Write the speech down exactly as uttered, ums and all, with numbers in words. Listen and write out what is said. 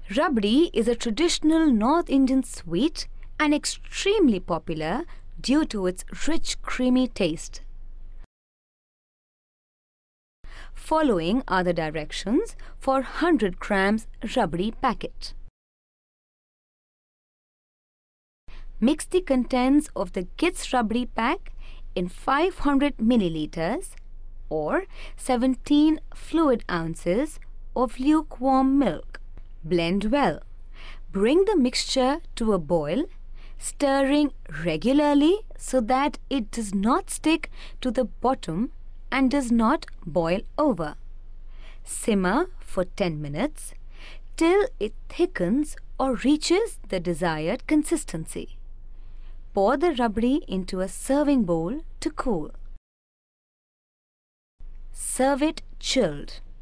Rabdi is a traditional North Indian sweet and extremely popular due to its rich, creamy taste. Following are the directions for one hundred grams Rabdi packet. Mix the contents of the Gits Rabdi pack in five hundred milliliters or seventeen fluid ounces of lukewarm milk. Blend well. Bring the mixture to a boil, stirring regularly so that it does not stick to the bottom and does not boil over. Simmer for ten minutes till it thickens or reaches the desired consistency. Pour the rabdi into a serving bowl to cool. Serve it chilled.